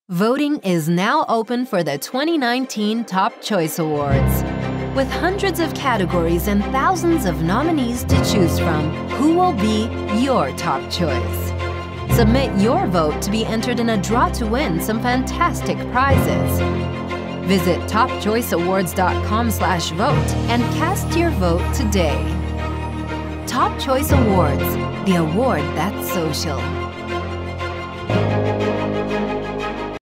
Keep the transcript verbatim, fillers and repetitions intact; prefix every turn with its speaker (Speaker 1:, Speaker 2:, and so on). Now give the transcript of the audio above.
Speaker 1: Voting is now open for the twenty nineteen Top Choice Awards. With hundreds of categories and thousands of nominees to choose from, who will be your top choice? Submit your vote to be entered in a draw to win some fantastic prizes. Visit top choice awards dot com slash vote and cast your vote today. Top Choice Awards, the award that's social.